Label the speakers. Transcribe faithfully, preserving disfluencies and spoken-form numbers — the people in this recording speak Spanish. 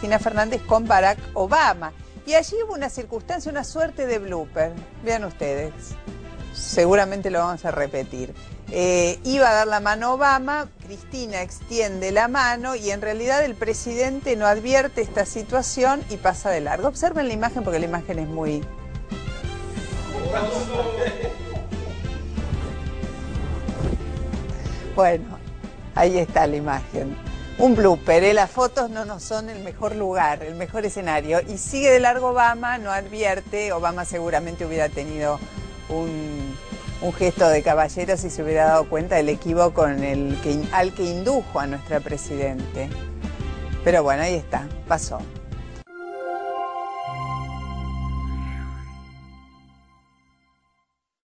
Speaker 1: Cristina Fernández con Barack Obama. Y allí hubo una circunstancia, una suerte de blooper. Vean ustedes, seguramente lo vamos a repetir. Eh, iba a dar la mano a Obama, Cristina extiende la mano y en realidad el presidente no advierte esta situación y pasa de largo. Observen la imagen porque la imagen es muy... Bueno, ahí está la imagen. Un blooper, ¿eh? Las fotos no nos son el mejor lugar, el mejor escenario. Y sigue de largo Obama, no advierte. Obama seguramente hubiera tenido un, un gesto de caballero si se hubiera dado cuenta del equívoco en el que, al que indujo a nuestra presidente. Pero bueno, ahí está, pasó.